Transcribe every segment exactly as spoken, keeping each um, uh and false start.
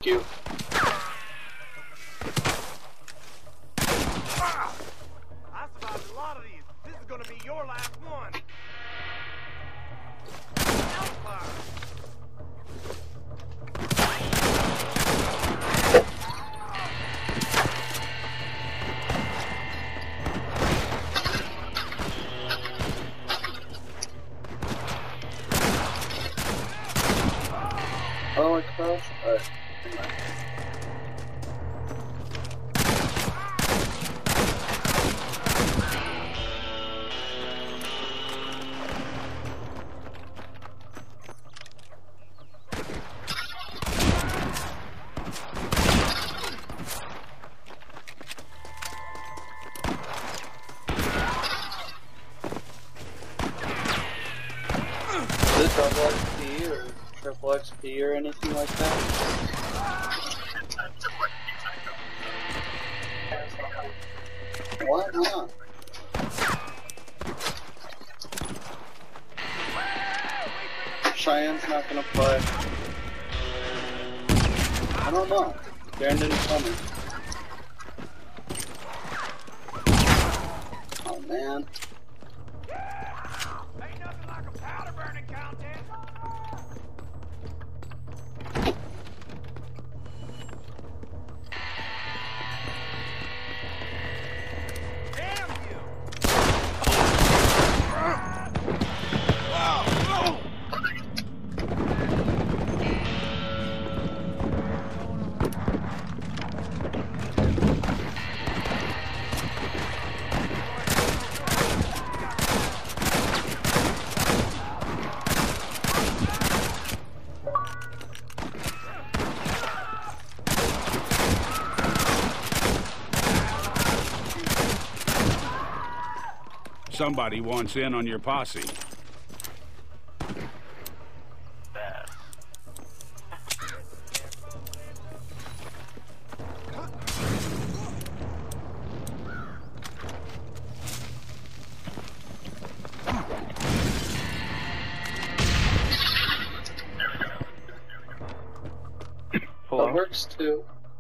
you. Ah! I survived a lot of these. This is gonna be your last one. Hellfire! Oh, I crashed? Alright. Is it double X P or triple X P or anything like that? Why not? Cheyenne's not gonna play. I don't know. Darren didn't tell me. Oh man. Ain't nothing like a powder burning contest. Damn you! Wow! Somebody wants in on your posse. That works too.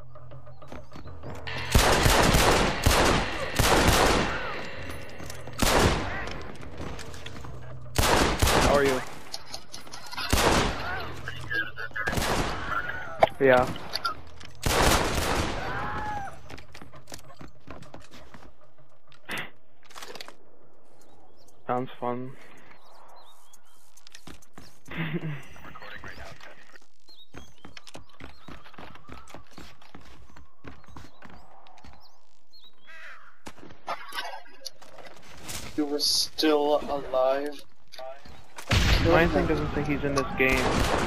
How are you? Yeah. Sounds fun. You were still alive. My thing doesn't think he's in this game.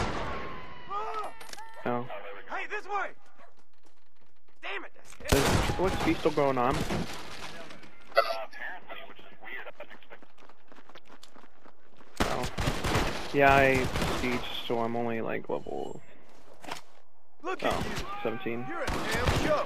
No. Hey, this way! Damn it! That's Is Triple X P still going on? Oh. Yeah, I siege, so I'm only like level Look at oh, you! seventeen. You're a damn joke!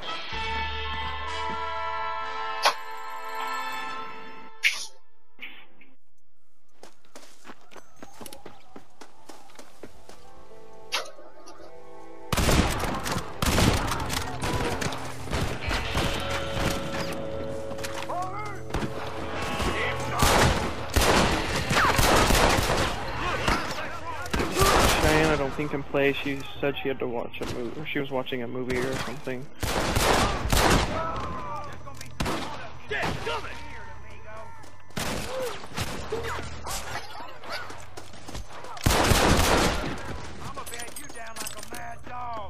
Cheyenne, I don't think can play. She said she had to watch a movie, or she was watching a movie or something. Get coming! I'ma bat you down like a mad dog.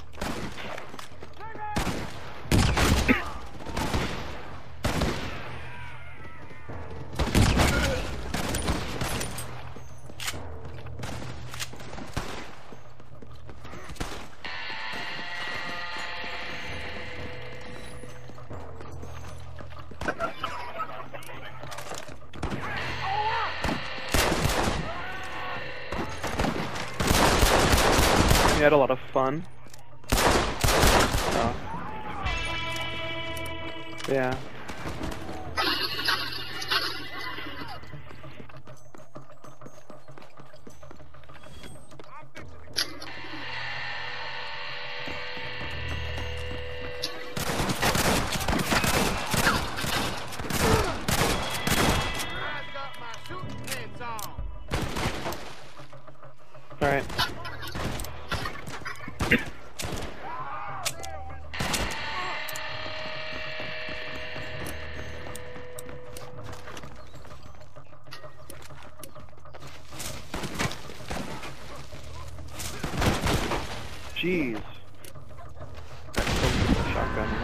We had a lot of fun. Oh. Yeah.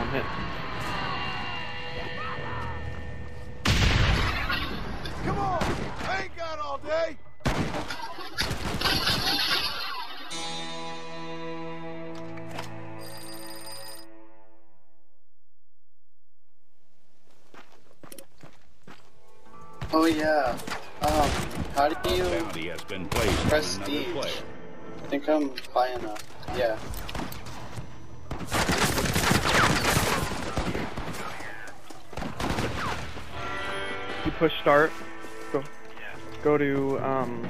I'm hit. Come on! I ain't got all day! Oh yeah. Um, how do you Bounty has been placed on another prestige? player. I think I'm high enough. Yeah. You push start. Go. Go to um,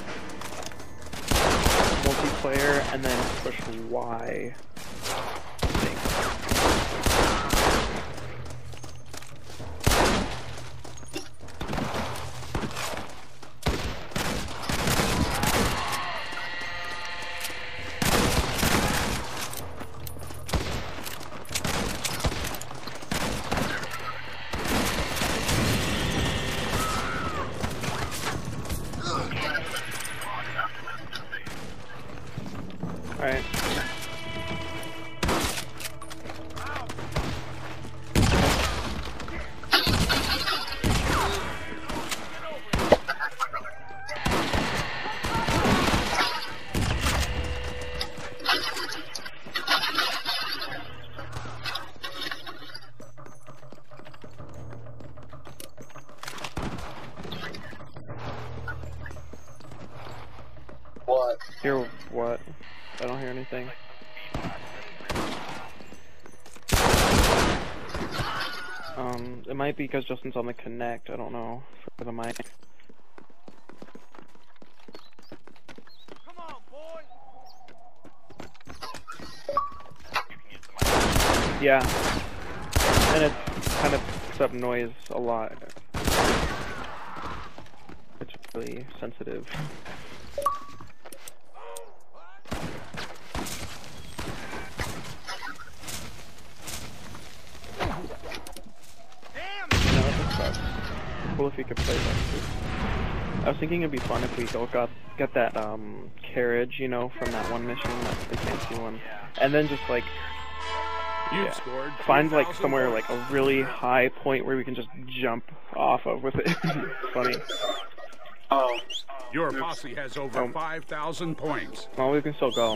multiplayer and then push Y. I think. Alright. What? Hear what? I don't hear anything. Um, it might be because Justin's on the Connect. I don't know for the mic. Come on, boy! Yeah, and it kind of picks up noise a lot. It's really sensitive. Cool if you could play that too. I was thinking it'd be fun if we go got get that um carriage, you know, from that one mission, that the fancy one, and then just like You've yeah, scored find like two thousand somewhere points. like a really high point where we can just jump off of with it. Funny. Oh. Your posse has over Oh. five thousand points. Well, we can still go.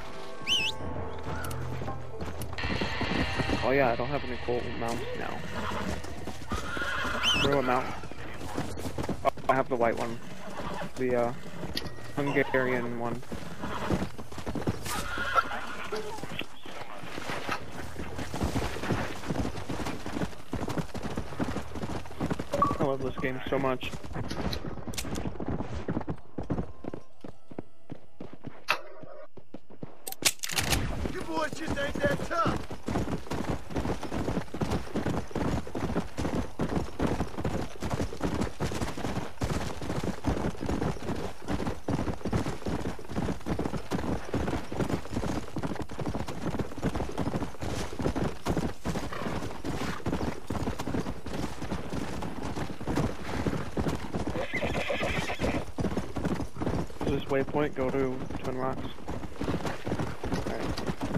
Oh yeah, I don't have any full mounts now. Throw a mount. Oh, I have the white one. The uh, Hungarian one. I love this game so much. You boys just ain't that tough! To this waypoint, go to Twin Rocks. Alright.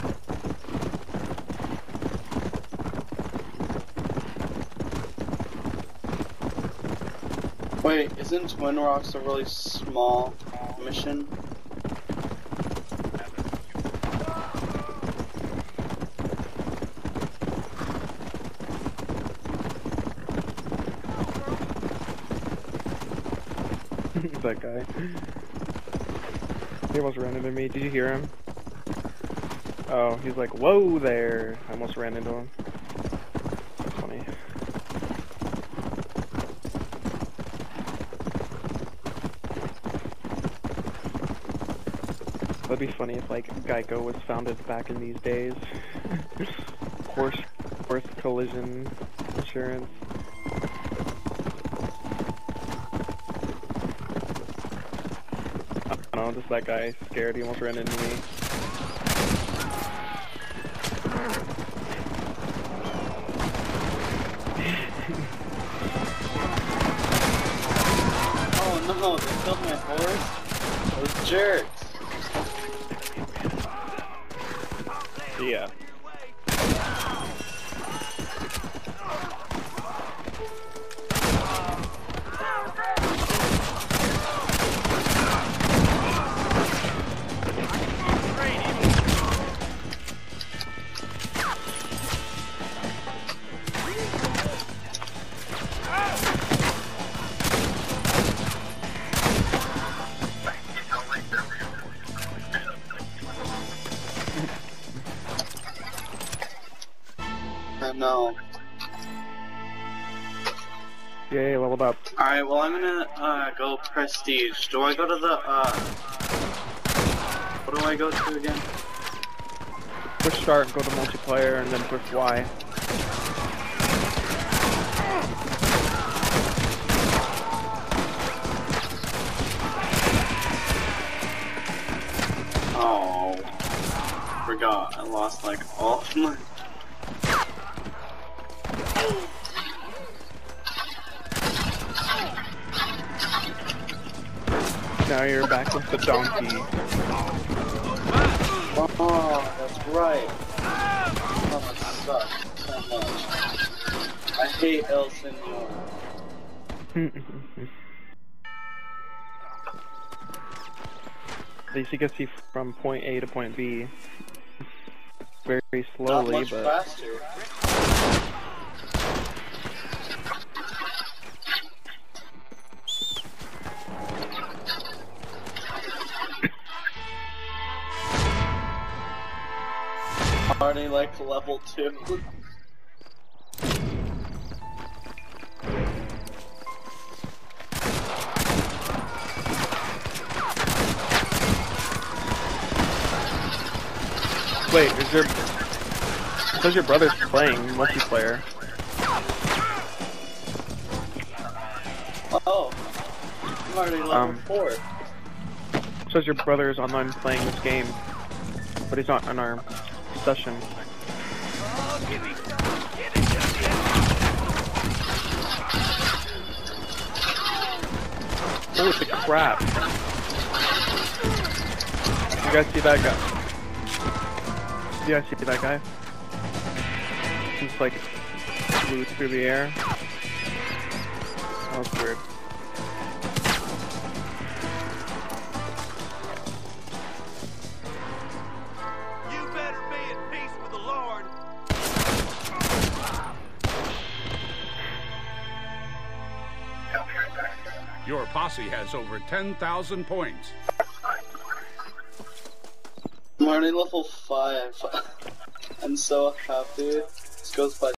Wait, isn't Twin Rocks a really small mission? That guy. He almost ran into me. Did you hear him? Oh, he's like, whoa there. I almost ran into him. That's funny. That'd be funny if, like, Geico was founded back in these days. Horse, horse collision insurance. I don't know, just that guy scared, he almost ran into me. Oh no, they killed my horse? Those jerks. Yeah. I know. Yay, leveled up. Alright, well I'm gonna uh, go prestige. Do I go to the, uh... what do I go to again? Push start, go to multiplayer, and then push Y. Oh, forgot. I lost like all of my... Now you're back with the donkey. Oh, that's right. Oh, that sucks so much. I hate El Senor. At least you can see from point A to point B very, very Not slowly, much but faster. Already like level two. wait, is your it says your brother's playing multiplayer? Oh, I'm already level Um, four. It says your brother is online playing this game, but he's not in our session. Oh, give me some! Give me some! Holy crap! You guys see that guy? You guys see that guy? He's like flew through the air. That was weird. You better be at peace with the Lord. Your posse has over ten thousand points. I'm already level five. I'm so happy. This goes by